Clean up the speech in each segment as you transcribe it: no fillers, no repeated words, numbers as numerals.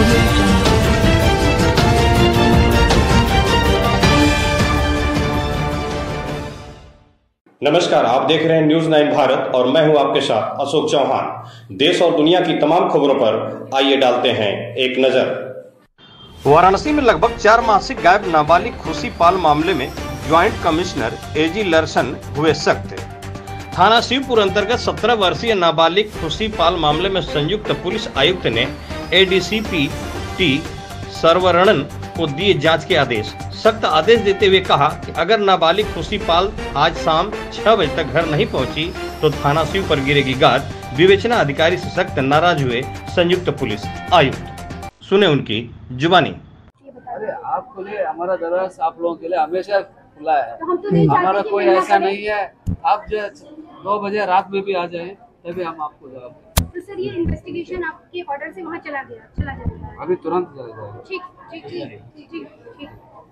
नमस्कार, आप देख रहे हैं न्यूज़ 9 भारत और मैं हूं आपके साथ अशोक चौहान। देश और दुनिया की तमाम खबरों पर आइए डालते हैं एक नजर। वाराणसी में लगभग 4 माह से गायब नाबालिग खुशी पाल मामले में ज्वाइंट कमिश्नर एजी लर्सन हुए सख्त। थाना शिवपुर अंतर्गत 17 वर्षीय नाबालिग खुशी पाल मामले में संयुक्त पुलिस आयुक्त ने एडीसीपी टी सर्वरणन को दिए जांच के आदेश। सख्त आदेश देते हुए कहा कि अगर नाबालिग खुशी पाल आज शाम 6 बजे तक घर नहीं पहुंची तो थाना शिवपुर गिरेगी गाज। विवेचना अधिकारी से सख्त नाराज हुए संयुक्त पुलिस आयुक्त। सुने उनकी जुबानी। अरे आपके लिए हमारा दरवाजा आप लोगों के लिए हमेशा खुला है, हमारा कोई ऐसा नहीं है। आप जो 9 बजे रात में भी आ जाए तभी हम आपको जवाब। तो सर ये इन्वेस्टिगेशन आपके ऑर्डर से वहाँ चला जाएगा? अभी तुरंत चला जाएगा। ठीक ठीक ठीक ठीक ठीक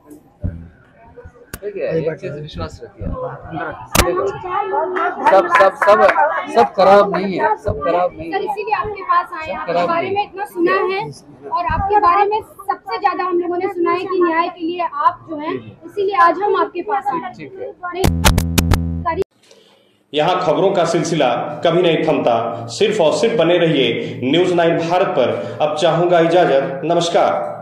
ठीक है, एक चीज विश्वास रखिए, सब खराब नहीं है, सब खराब नहीं है। सर इसीलिए आपके पास आए, आपके बारे में इतना सुना है और आपके बारे में सबसे ज्यादा हम लोगों ने सुना है कि न्याय के लिए आप जो हैं, इसीलिए आज हम आपके पास आए। ठीक है। यहाँ खबरों का सिलसिला कभी नहीं थमता। सिर्फ और सिर्फ बने रहिए न्यूज़ 9 भारत पर। अब चाहूंगा इजाजत। नमस्कार।